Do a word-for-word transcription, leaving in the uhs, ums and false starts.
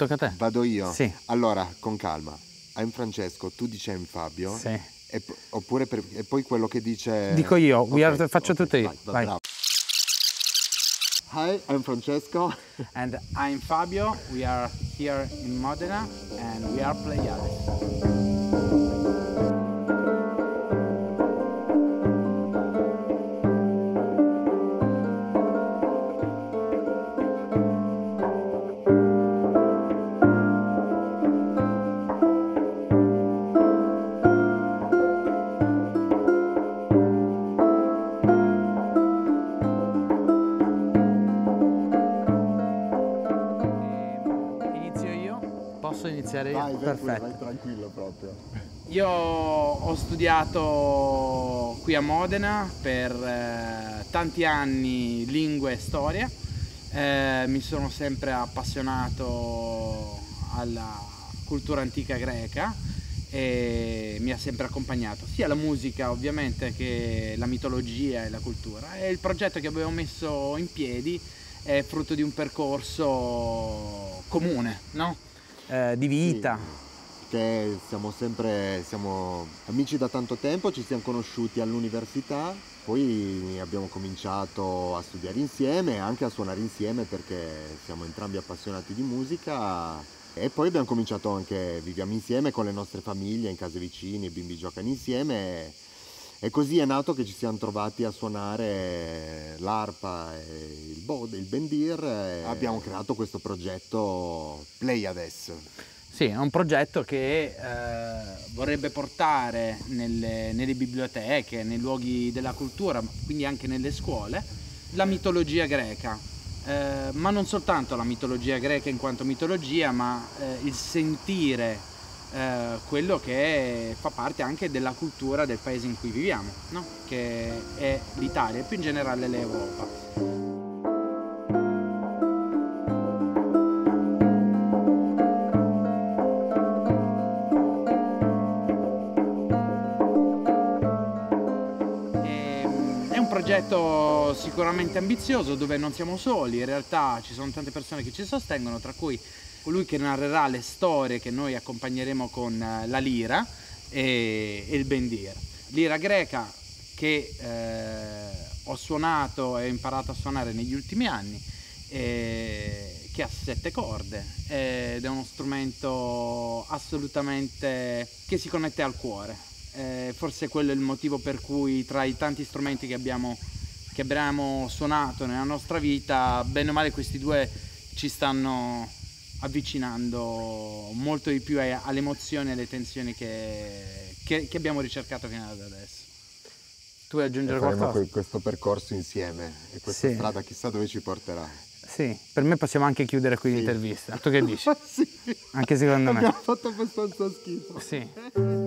tocca a te. Vado io? Sì. Allora, con calma. I'm Francesco, tu dici I'm Fabio. Sì. E, oppure per, e poi quello che dice... Dico io, okay, are, faccio okay, tutto io. Vai, vai, vai. Bravo. Hi, I'm Francesco. And I'm Fabio, we are here in Modena and we are Playades. Posso iniziare io? Vai, vai, Perfetto. vai tranquillo proprio. Io ho studiato qui a Modena per eh, tanti anni lingue e storia, eh, mi sono sempre appassionato alla cultura antica greca e mi ha sempre accompagnato sia la musica ovviamente che la mitologia e la cultura, e il progetto che abbiamo messo in piedi è frutto di un percorso comune, no? Eh, di vita. Sì, che siamo sempre siamo amici da tanto tempo, ci siamo conosciuti all'università, poi abbiamo cominciato a studiare insieme e anche a suonare insieme perché siamo entrambi appassionati di musica, e poi abbiamo cominciato anche, viviamo insieme con le nostre famiglie in case vicine, i bimbi giocano insieme e così è nato che ci siamo trovati a suonare l'arpa e il bod, il Bendir, e abbiamo creato questo progetto Playades. Sì, è un progetto che eh, vorrebbe portare nelle, nelle biblioteche, nei luoghi della cultura, quindi anche nelle scuole, la mitologia greca, eh, ma non soltanto la mitologia greca in quanto mitologia, ma eh, il sentire Eh, quello che fa parte anche della cultura del paese in cui viviamo, no? Che è l'Italia e più in generale l'Europa. È un progetto sicuramente ambizioso dove non siamo soli, in realtà ci sono tante persone che ci sostengono, tra cui colui che narrerà le storie che noi accompagneremo con la Lyre e, e il Bendir. Lira greca che eh, ho suonato e ho imparato a suonare negli ultimi anni, eh, che ha sette corde ed è uno strumento assolutamente che si connette al cuore. Eh, forse quello è il motivo per cui tra i tanti strumenti che abbiamo, che abbiamo suonato nella nostra vita, bene o male questi due ci stanno avvicinando molto di più alle emozioni e alle tensioni che, che, che abbiamo ricercato fino ad adesso. Tu vuoi aggiungere qualcosa? Faremo questo percorso insieme e questa sì. strada chissà dove ci porterà. Sì, per me possiamo anche chiudere qui sì. l'intervista. Tu che dici? Sì. Anche secondo me. Abbiamo fatto abbastanza schifo. Sì.